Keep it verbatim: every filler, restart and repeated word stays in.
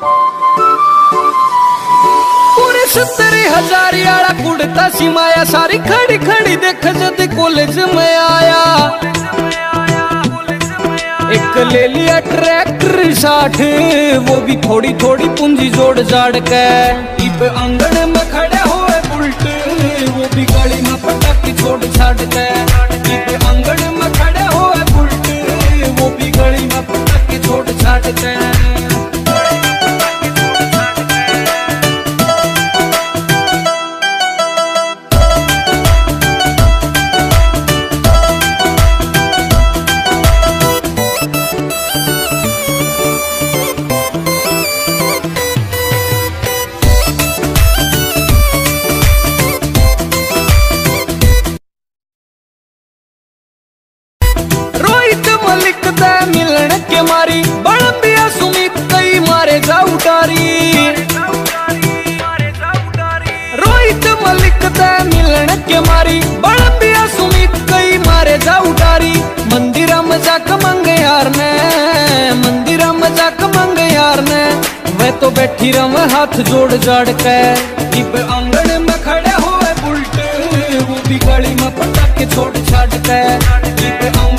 पूरे सत्तरी हजारी आला कुड़ता सी माया सारी खड़ी खड़ी देख जद कॉलेज में आया। एक ले लिया ट्रैक्टर साठ वो भी थोड़ी थोड़ी पूंजी जोड़ जाड़ के। इब आंगन में खड़े हुए बुलट वो भी गली में पटाखी छोड़ छाड़ के। इब आंगन में खड़े हुए बुलट वो भी गली में पटाखी छोड़ छाड़ के। मिलन के मारी बड़बिया सुमित कई मारे जा उतारी। रोहित मलिक दे मिलन के मारी बड़बिया सुमित कई मारे जा उतारी। मंदिरा में जाक मंगे यार ने मंदिरा में जाक मंगे यार ने वह तो बैठी रम हाथ जोड़ जाड़ के। इब आंगन में खड़े हुए बुलट वो भी गली में पटाखे छोड़ छाड़ के।